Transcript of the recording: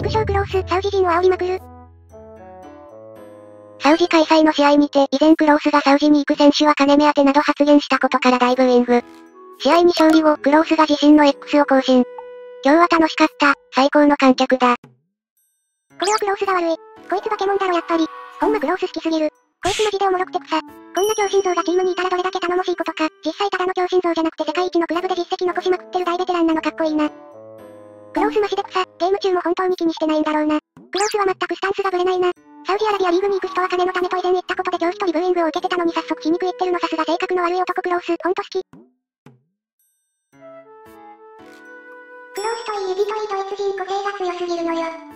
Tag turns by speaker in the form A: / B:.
A: 副将クロース、サウジ人を煽りまくる。サウジ開催の試合にて、以前クロースがサウジに行く選手は金目当てなど発言したことから大ブーイング。試合に勝利後、クロースが自身の X を更新。今日は楽しかった、最高の観客だ。これはクロースが悪い。こいつ化け物だろやっぱり。ほんまクロース好きすぎる。こいつマジでおもろくて草。こんな強心臓がチームにいたらどれだけ頼もしいことか。実際ただの強心臓じゃなくて世界一のクラブで実績残しまくってる大ベテランなのかっこいいな。クロースマジで草。ゲーム中も本当に気にしてないんだろうな。クロースは全くスタンスがブレないな。サウジアラビアリーグに行く人は金のためと以前言ったことで上司とリブーイングを受けてたのに早速皮肉言ってるのさすが性格の悪い男クロース。ほんと好き。クロースといい指といいドイツ人個性が強すぎるのよ。